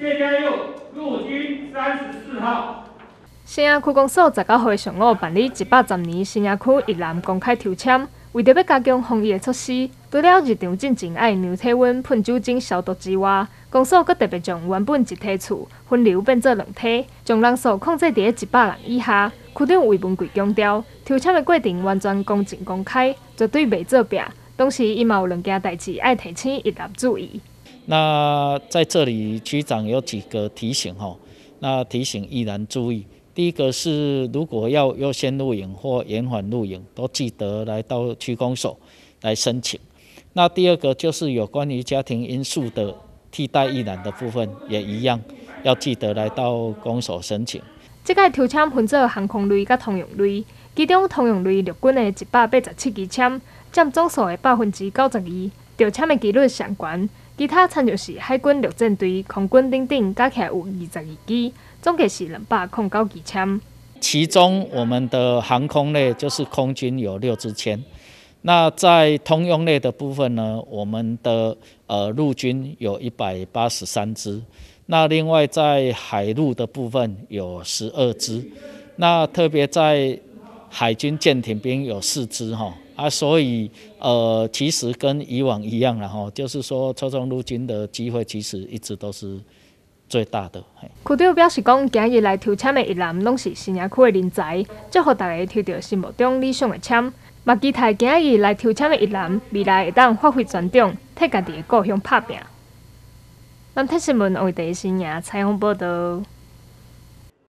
谢家佑陆军34号。 新营区公所19号上午办理110年新营区一南公开抽签，为着要加强防疫的措施，除了入场进前爱量体温、喷酒精消毒之外，公所阁特别将原本一梯厝分流变做2梯，将人数控制在100人以下。区长魏文贵强调，抽签的过程完全公正公开，绝对袂作弊。同时，伊嘛有2件代志爱提醒宜兰注意。 那在这里，局长有几个提醒哈，那提醒宜兰注意。第一个是，如果要优先录影或延缓录影，都记得来到区公所来申请。那第二个就是有关于家庭因素的替代役男的部分，也一样要记得来到公所申请。 这届抽签分做航空类甲通用类，其中通用类陆军的187支签，占总数的92%，着签的几率上悬。其他参就是海军陆战队、空军等等，加起来有22支，总计是209支签。 其中我们的航空类就是空军有6支签，那在通用类的部分呢，我们的陆军有183支。那另外在海陆的部分有12支，那特别在海军舰艇兵有4支哈所以其实跟以往一样了哈，就是说抽中陆军的机会其实一直都是最大的。 区长表示讲，今日来抽签的役男拢是新营区的人才，祝福大家抽到心目中理想的签。嘛期待今日来抽签的役男未来会当发挥全长，替家己的故乡打拼。南铁新闻为第一新营采访报道。